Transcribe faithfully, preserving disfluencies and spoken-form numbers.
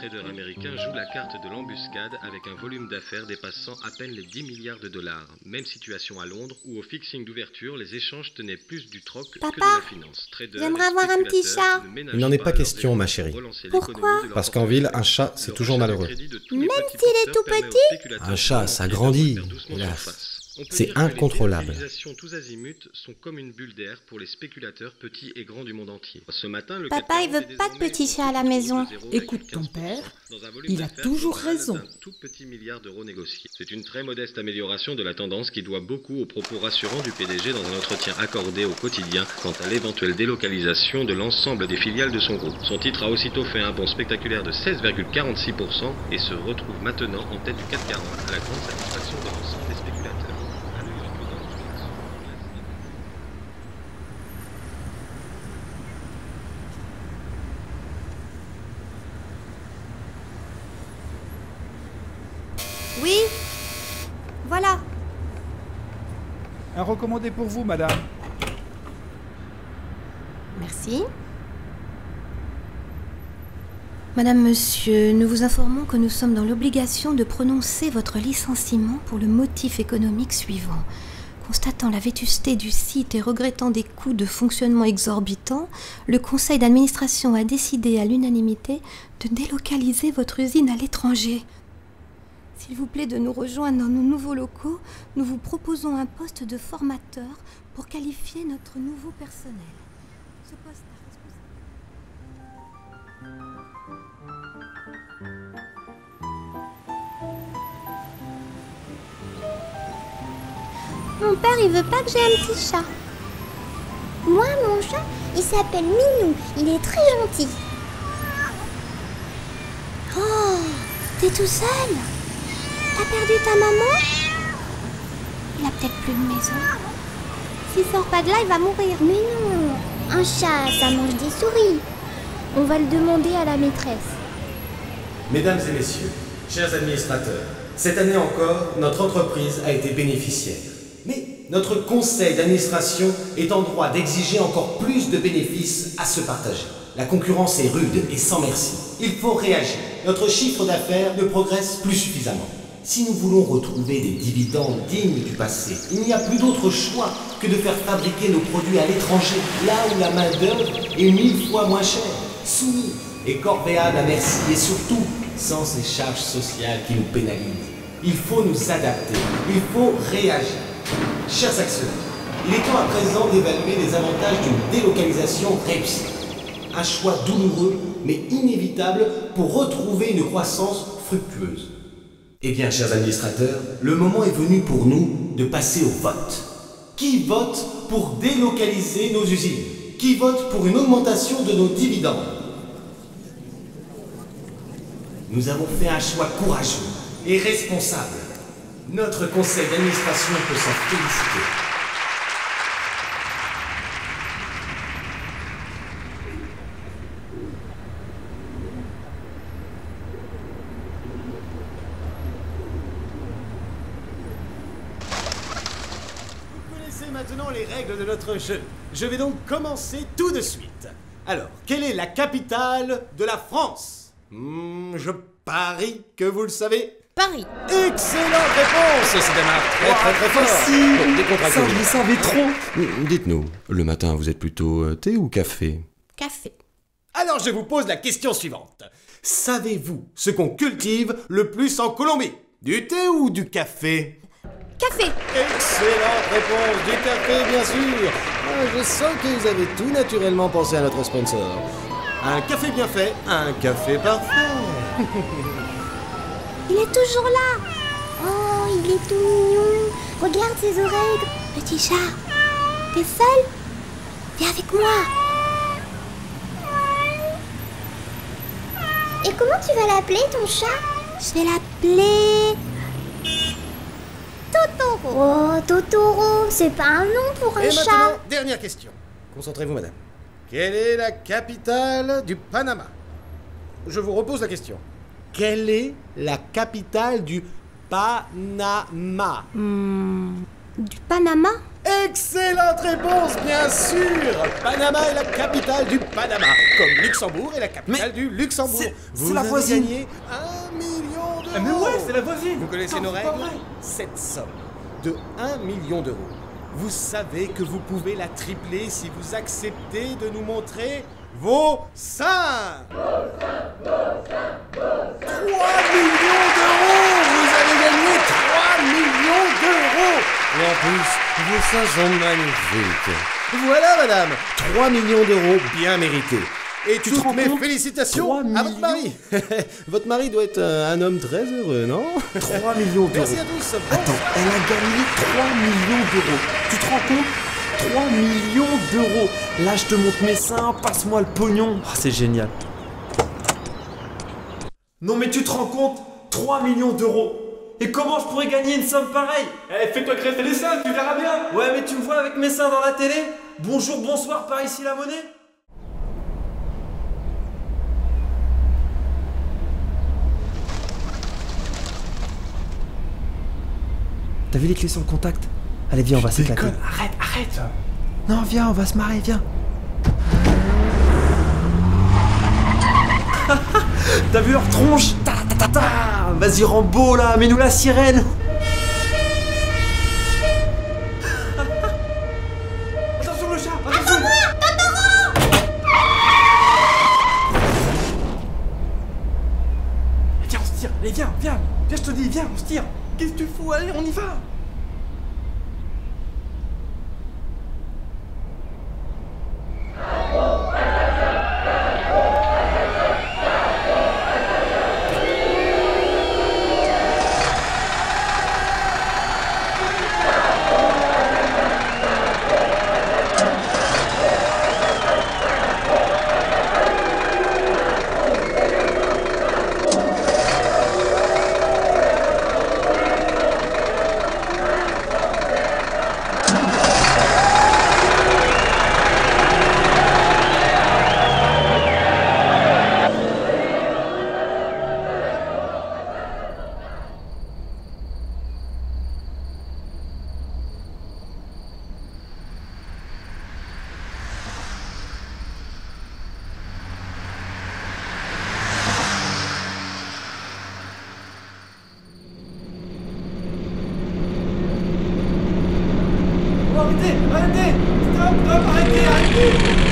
traders américains jouent la carte de l'embuscade avec un volume d'affaires dépassant à peine les dix milliards de dollars. Même situation à Londres où au fixing d'ouverture, les échanges tenaient plus du troc Papa, que de la finance. Traders, j'aimerais avoir un petit chat. Il n'en est pas question, ma chérie. Pourquoi? Parce qu'en ville, un chat, c'est toujours malheureux. Même s'il est tout petit? Un chat, ça grandit, hélas. C'est incontrôlable. Les tous azimuts sont comme une bulle d'air pour les spéculateurs petits et grands du monde entier. Ce matin, le Papa, il veut pas de petit chat à la maison. Écoute ton père, il a toujours raison. Tout petit milliard d'euros négociés. C'est une très modeste amélioration de la tendance qui doit beaucoup aux propos rassurants du P D G dans un entretien accordé au quotidien quant à l'éventuelle délocalisation de l'ensemble des filiales de son groupe. Son titre a aussitôt fait un bond spectaculaire de seize virgule quarante-six pour cent et se retrouve maintenant en tête du C A C quarante à la grande satisfaction de l'ensemble des spéculateurs. Oui, voilà. Un recommandé pour vous, madame. Merci. Madame, monsieur, nous vous informons que nous sommes dans l'obligation de prononcer votre licenciement pour le motif économique suivant. Constatant la vétusté du site et regrettant des coûts de fonctionnement exorbitants, le conseil d'administration a décidé à l'unanimité de délocaliser votre usine à l'étranger. S'il vous plaît de nous rejoindre dans nos nouveaux locaux, nous vous proposons un poste de formateur pour qualifier notre nouveau personnel. Ce poste a responsabilité. Mon père, il veut pas que j'ai un petit chat. Moi, mon chat, il s'appelle Minou. Il est très gentil. Oh, t'es tout seul? T'as perdu ta maman? Il a peut-être plus de maison. S'il sort pas de là, il va mourir. Mais non, un chat, ça mange des souris. On va le demander à la maîtresse. Mesdames et messieurs, chers administrateurs, cette année encore, notre entreprise a été bénéficiaire. Mais notre conseil d'administration est en droit d'exiger encore plus de bénéfices à se partager. La concurrence est rude et sans merci. Il faut réagir. Notre chiffre d'affaires ne progresse plus suffisamment. Si nous voulons retrouver des dividendes dignes du passé, il n'y a plus d'autre choix que de faire fabriquer nos produits à l'étranger, là où la main-d'œuvre est mille fois moins chère, soumise et corvéable à merci, et surtout sans ces charges sociales qui nous pénalisent. Il faut nous adapter, il faut réagir. Chers actionnaires, il est temps à présent d'évaluer les avantages d'une délocalisation réussie. Un choix douloureux mais inévitable pour retrouver une croissance fructueuse. Eh bien, chers administrateurs, le moment est venu pour nous de passer au vote. Qui vote pour délocaliser nos usines? Qui vote pour une augmentation de nos dividendes? Nous avons fait un choix courageux et responsable. Notre conseil d'administration peut s'en féliciter. Maintenant les règles de notre jeu. Je vais donc commencer tout de suite. Alors, quelle est la capitale de la France? hmm, Je parie que vous le savez. Paris. Excellente réponse. Ça démarre très très très fort. Ça, vous savez trop. Dites-nous, le matin, vous êtes plutôt euh, thé ou café? Café. Alors je vous pose la question suivante. Savez-vous ce qu'on cultive le plus en Colombie? Du thé ou du café? Café. Excellente réponse, du café bien sûr. Ah, je sens que vous avez tout naturellement pensé à notre sponsor. Un café bien fait, un café parfait. Il est toujours là. Oh, il est tout mignon. Regarde ses oreilles. Petit chat, t'es seul? Viens avec moi. Et comment tu vas l'appeler, ton chat? Je vais l'appeler... Totoro. Oh, Totoro, c'est pas un nom pour un Et chat. maintenant, dernière question. Concentrez-vous, madame. Quelle est la capitale du Panama? Je vous repose la question. Quelle est la capitale du Panama? Hmm, Du Panama? Excellente réponse, bien sûr. Panama est la capitale du Panama, comme Luxembourg est la capitale Mais du Luxembourg. c'est- Vous c'est la avez voisine. gagné un million d'euros. Ah, mais ouais, c'est la voisine. Vous connaissez Attends, nos c'est pas règles? vrai. Cette somme de un million d'euros, vous savez que vous pouvez la tripler si vous acceptez de nous montrer vos seins. trois millions d'euros. Vous avez gagné trois millions d'euros. Et en plus, vos seins sont magnifiques. Voilà, madame, trois millions d'euros bien mérités. Et Tu te toutes rends mes compte? félicitations trois à millions? votre mari. Votre mari doit être euh, un homme très heureux, non? trois millions d'euros. Merci à tous. Bon Attends, elle a gagné trois millions d'euros. Tu te rends compte? trois millions d'euros. Là, je te montre mes seins, passe-moi le pognon. Oh, c'est génial. Non, mais tu te rends compte? trois millions d'euros. Et comment je pourrais gagner une somme pareille? Eh, fais-toi crêper les seins, tu verras bien. Ouais, mais tu me vois avec mes seins dans la télé? Bonjour, bonsoir, par ici la monnaie? T'as vu les clés sur le contact? Allez, viens, on va s'éclater. Arrête, arrête. Non, viens, on va se marrer, viens. T'as vu leur tronche? Ta ta ta ta. Vas-y, Rambo là, mets-nous la sirène. Attention le chat, attention. Viens, on se tire. Allez, viens, viens. Viens, je te dis, viens, on se tire. Qu'est-ce que tu fous? Allez, on y va. Oh, arrêtez, arrêtez. Stop, stop, arrêtez, arrêtez.